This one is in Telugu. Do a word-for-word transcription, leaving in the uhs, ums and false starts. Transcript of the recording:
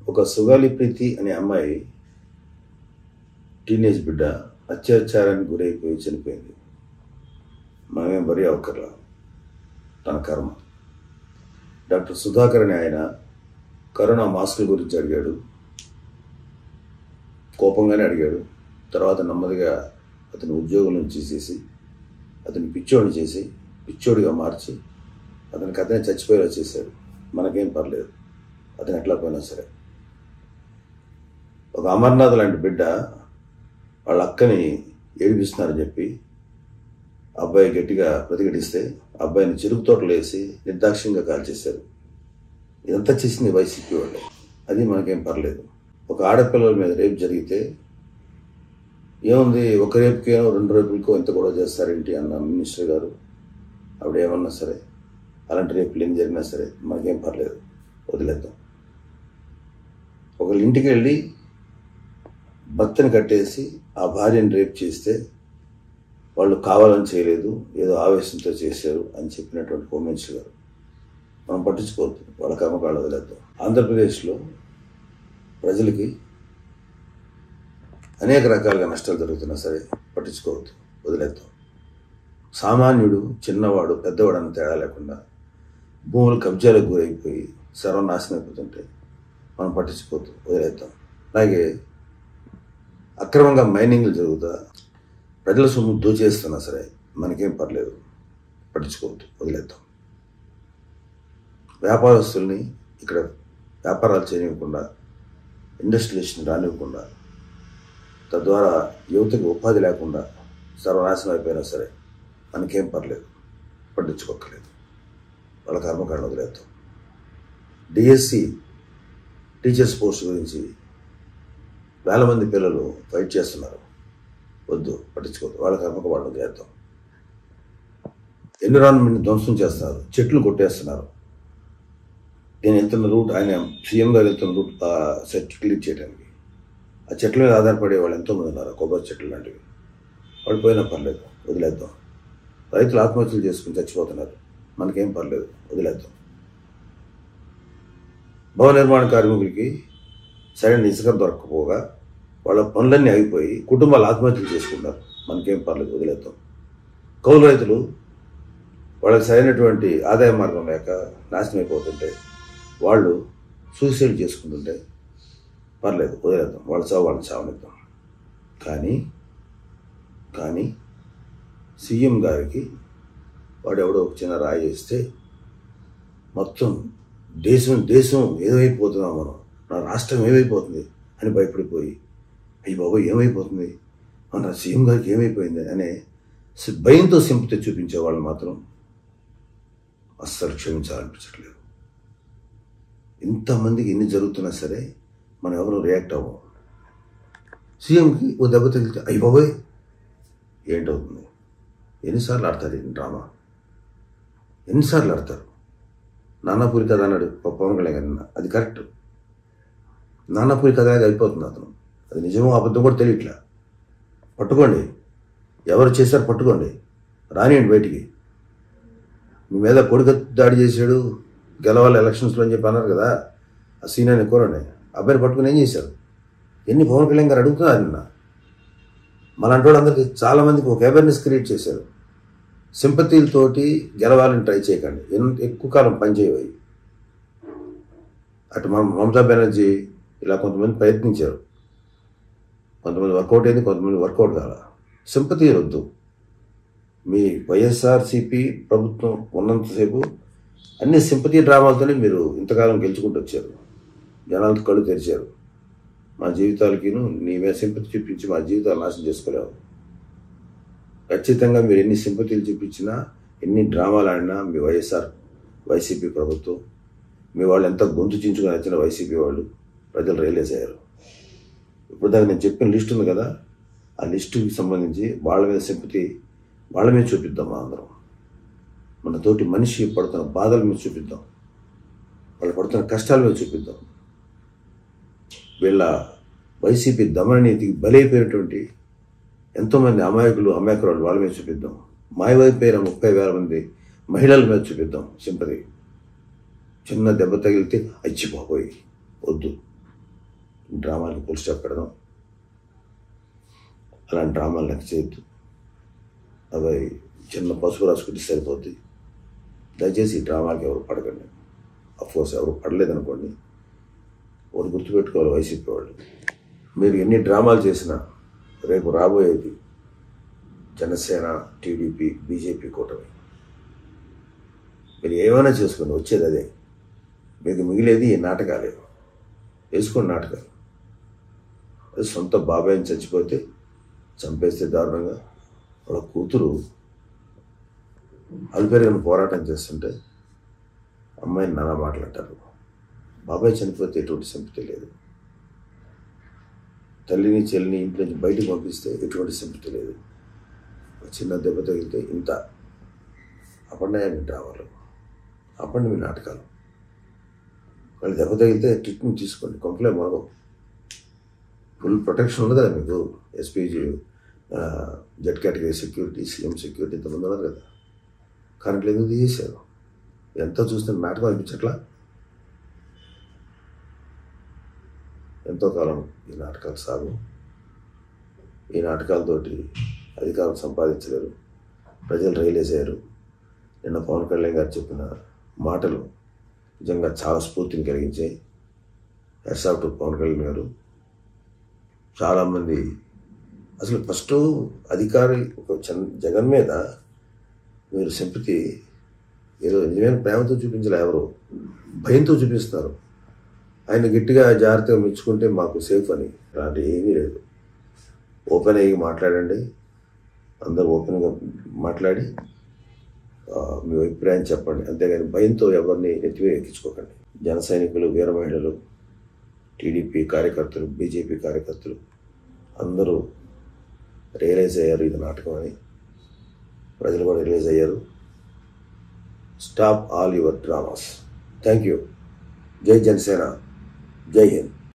ఒక సుగాలి ప్రీతి అనే అమ్మాయి టీనేజ్ బిడ్డ అత్యాచారానికి గురైపోయి చనిపోయింది. మనమేం బరీ అవకర్లా, తన కర్మ. డాక్టర్ సుధాకర్ అనే ఆయన కరోనా మాస్కుల గురించి అడిగాడు, కోపంగానే అడిగాడు. తర్వాత నెమ్మదిగా అతని ఉద్యోగం నుంచి తీసేసి అతని పిచ్చోడిని చేసి పిచ్చోడిగా మార్చి అతనికి అతనే చచ్చిపోయేలా చేశాడు. మనకేం పర్లేదు, అతను ఎట్లా పోయినా సరే. ఒక అమర్నాథ్ లాంటి బిడ్డ వాళ్ళ అక్కని ఏడిపిస్తున్నారని చెప్పి అబ్బాయి గట్టిగా ప్రతిఘటిస్తే అబ్బాయిని చెరుకు తోటలో వేసి నిర్దాక్ష్యంగా కాల్చేశారు. ఇదంతా చేసింది వైసీపీ వాళ్ళే. అది మనకేం పర్లేదు. ఒక ఆడపిల్లల మీద రేపు జరిగితే ఏముంది, ఒక రేపుకేమో రెండు రేపులకో ఇంత కూడా చేస్తారేంటి అన్న మినిస్టర్ గారు. ఆవిడ ఏమన్నా సరే, అలాంటి రేపులు ఏం జరిగినా సరే మనకేం పర్లేదు, వదిలేద్దాం. ఒకళ్ళ ఇంటికి వెళ్ళి భర్తని కట్టేసి ఆ భార్యని రేపు చేస్తే వాళ్ళు కావాలని చేయలేదు, ఏదో ఆవేశంతో చేశారు అని చెప్పినటువంటి హోమ్ మినిస్టర్ గారు. మనం పట్టించుకోవద్దు, వాళ్ళ కర్మకాళ్ళు వదిలేద్దాం. ఆంధ్రప్రదేశ్లో ప్రజలకి అనేక రకాలుగా నష్టాలు జరుగుతున్నా సరే పట్టించుకోవద్దు, వదిలేద్దాం. సామాన్యుడు చిన్నవాడు పెద్దవాడు అన్న తేడా లేకుండా భూములు కబ్జాలకు గురైపోయి సర్వనాశనం అయిపోతుంటే మనం పట్టించుకోవద్దు, వదిలేద్దాం. అలాగే అక్రమంగా మైనింగ్లు జరుగుతా ప్రజల సొమ్ము దోచేస్తున్నా సరే మనకేం పర్లేదు, పట్టించుకోవద్దు, వదిలేద్దాం. వ్యాపారస్తుల్ని ఇక్కడ వ్యాపారాలు చేయనివ్వకుండా, ఇండస్ట్రియలిస్ట్ని రానివ్వకుండా, తద్వారా యువతకి ఉపాధి లేకుండా సర్వనాశనం అయిపోయినా సరే మనకేం పర్లేదు, పట్టించుకోక్కర్లేదు. వాళ్ళ కర్మకాండ వదిలేద్దాం. డిఎస్సి టీచర్స్ పోస్ట్ గురించి వేల మంది పిల్లలు ఫైట్ చేస్తున్నారు, వద్దు, పట్టించుకోవద్దు. వాళ్ళ కర్మక వాళ్ళు వదిలేద్దాం. ఎన్విరాన్మెంట్ని ధ్వంసం చేస్తున్నారు, చెట్లు కొట్టేస్తున్నారు. నేను వెళ్తున్న రూట్, ఆయన సీఎం గారు వెళ్తున్న రూట్ సెట్ క్లియర్ చేయడానికి ఆ చెట్ల మీద ఆధారపడే వాళ్ళు ఎంతోమంది ఉన్నారు, కొబ్బరి చెట్లు లాంటివి. వాళ్ళు పోయినా పర్లేదు, వదిలేద్దాం. రైతులు ఆత్మహత్యలు చేసుకుని చచ్చిపోతున్నారు, మనకేం పర్లేదు, వదిలేద్దాం. భవన నిర్మాణ కార్మికులకి సరైన ఇసుక దొరకకపోగా వాళ్ళ పనులన్నీ ఆగిపోయి కుటుంబాలు ఆత్మహత్యలు చేసుకుంటారు, మనకేం పర్లేదు, వదిలేద్దాం. కౌలు రైతులు వాళ్ళకి సరైనటువంటి ఆదాయ మార్గం లేక నాశనం అయిపోతుంటే వాళ్ళు సూసైడ్ చేసుకుంటుంటే పర్లేదు, వదిలేద్దాం. వాళ్ళ చావు వాళ్ళని చావనిద్దాం. కానీ కానీ సీఎం గారికి వాడెవడో ఒక చిన్న రాయి వేస్తే మొత్తం దేశం దేశం ఏమైపోతున్నాం మనం, నా రాష్ట్రం ఏమైపోతుంది అని భయపడిపోయి, అయ్యి బాబు ఏమైపోతుంది, మన సీఎం గారికి ఏమైపోయింది అనే భయంతో సింపతి చూపించే వాళ్ళు మాత్రం అస్సలు క్షమించాలనిపించట్లేదు. ఇంతమందికి ఎన్ని జరుగుతున్నా సరే మనం ఎవరు రియాక్ట్ అవ్వం. సీఎంకి ఓ దెబ్బ తగిలితే అయ్యి బాబోయ్ ఏంటవుతుంది. ఎన్నిసార్లు ఆడతారు ఈ డ్రామా, ఎన్నిసార్లు ఆడతారు. నానాపూరి కథ అన్నాడు పవన్ కళ్యాణ్ గారు, అది కరెక్ట్. నానాపూరి కథ అయిపోతుంది అతను, అది నిజమో అబద్ధం కూడా తెలియట్లా. పట్టుకోండి, ఎవరు చేశారు పట్టుకోండి, రానియండి బయటికి. మీ మీద కొడుకు దాడి చేశాడు, గెలవాలి ఎలక్షన్స్లో అని చెప్పి అన్నారు కదా, ఆ సీనియర్ని కోరండి. అబ్బాయిని పట్టుకుని ఏం చేశారు, ఎన్ని పవన్ కళ్యాణ్ గారు అడుగుతున్నారు నిన్న. మనంటి వాళ్ళు అందరికీ చాలామందికి ఒక అవేర్నెస్ క్రియేట్ చేశారు. సింపతీలతోటి గెలవాలని ట్రై చేయకండి, ఎక్కువ కాలం పనిచేయవి. అటు మమతా బెనర్జీ ఇలా కొంతమంది ప్రయత్నించారు, కొంతమంది వర్కౌట్ అయింది, కొంతమంది వర్కౌట్ కాల. సింపతీ వద్దు. మీ వైఎస్ఆర్సీపీ ప్రభుత్వం ఉన్నంతసేపు అన్ని సింపతీ డ్రామాలతోనే మీరు ఇంతకాలం గెలుచుకుంటూ వచ్చారు. జనాలతో కళ్ళు తెరిచారు. మా జీవితాలకిను నీ మీద సింపతి చూపించి మా జీవితాలు నాశనం చేసుకోలేవు. ఖచ్చితంగా మీరు ఎన్ని సింపతీలు చూపించినా, ఎన్ని డ్రామాలు ఆడినా మీ వైఎస్ఆర్ వైసీపీ ప్రభుత్వం, మీ వాళ్ళు ఎంత గొంతు చించుకొని వచ్చిన వైసీపీ వాళ్ళు ప్రజలు రియలైజ్ అయ్యారు. ఇప్పుడు దాకా నేను చెప్పిన లిస్ట్ ఉంది కదా, ఆ లిస్టుకి సంబంధించి వాళ్ళ మీద సింపతి వాళ్ళ మీద చూపిద్దాం. మా అందరం మన తోటి మనిషి పడుతున్న బాధల మీద చూపిద్దాం, వాళ్ళు పడుతున్న కష్టాల మీద చూపిద్దాం. వీళ్ళ వైసీపీ దమన నీతికి బలైపోయినటువంటి ఎంతోమంది అమాయకులు అమాయకురాలు వాళ్ళ మీద చూపిద్దాం. మాయమైపోయిన ముప్పై వేల మంది మహిళల మీద చూపిద్దాం సింపతి. చిన్న దెబ్బ తగిలితే అచ్చి బాబోయ్ వద్దు, డ్రామాలకి ఫుల్ స్టాప్ పెడదాం. అలాంటి డ్రామాలు లెక్క చేయొద్దు. అవి చిన్న పసుపు రాసుకుంటే సరిపోద్ది. దయచేసి ఈ డ్రామాలకి ఎవరు పడకండి. అఫ్కోర్స్ ఎవరు పడలేదనుకోండి, ఒకటి గుర్తుపెట్టుకోవాలి వైసీపీ వాళ్ళు, మీరు ఎన్ని డ్రామాలు చేసినా రేపు రాబోయేది జనసేన, టీడీపీ, బీజేపీ కూటమి. మీరు ఏమైనా చేసుకోండి, వచ్చేది అదే. మీకు మిగిలేది ఈ నాటకాలే. వేసుకోండి నాటకాలు. అది సొంత బాబాయిని చచ్చిపోతే చంపేస్తే దారుణంగా, వాళ్ళ కూతురు అల్పేరుగని పోరాటం చేస్తుంటే అమ్మాయిని నానా మాట్లాడతారు. బాబాయ్ చనిపోతే ఎటువంటి సింపతి లేదు. తల్లిని చెల్లిని ఇంటి నుంచి బయటకు పంపిస్తే ఎటువంటి సింపతి లేదు. చిన్న దెబ్బ తగిలితే ఇంత అపన్నాయాన్ని డ్రామాలు, అప్పండి మీ నాటకాలు. వాళ్ళు దెబ్బ తగిలితే ట్రీట్మెంట్ తీసుకోండి, కొంపలే మొదలు. ఫుల్ ప్రొటెక్షన్ ఉంది కదా మీకు. SPG, Z category security, CM security ఇంతమంది ఉన్నారు కదా. కరెంట్లు ఎందుకు తీసేశారు? ఎంత చూస్తే నాటకం అనిపించట్లా? ఎంతో కాలం ఈ నాటకాలు సాగు. ఈ నాటకాలతోటి అధికారం సంపాదించలేరు. ప్రజలు రియలైజ్ అయ్యారు. నిన్న పవన్ కళ్యాణ్ గారు చెప్పిన మాటలు నిజంగా చాలా స్ఫూర్తిని కలిగించాయి. Hats off to Pawan Kalyan garu. చాలామంది అసలు ఫస్ట్ అధికారి ఒక జగన్ మీద మీరు సింపతి ఏదో నిజమైన ప్రేమతో చూపించలే, ఎవరు భయంతో చూపిస్తున్నారు. ఆయన గట్టిగా జాగ్రత్తగా మెచ్చుకుంటే మాకు సేఫ్ అని. అలాంటి ఏమీ లేదు. ఓపెన్ అయ్యి మాట్లాడండి, అందరూ ఓపెన్గా మాట్లాడి మీ అభిప్రాయం చెప్పండి. అంతేగాని భయంతో ఎవరిని ఎత్తివే ఎక్కించుకోకండి. జన సైనికులు, వీర మహిళలు, టీడీపీ కార్యకర్తలు, బీజేపీ కార్యకర్తలు అందరూ రియలైజ్ అయ్యారు ఇది నాటకం అని. ప్రజలు కూడా రిలీజ్ అయ్యారు. Stop all your dramas. Thank you. జై జనసేన, జై హింద్.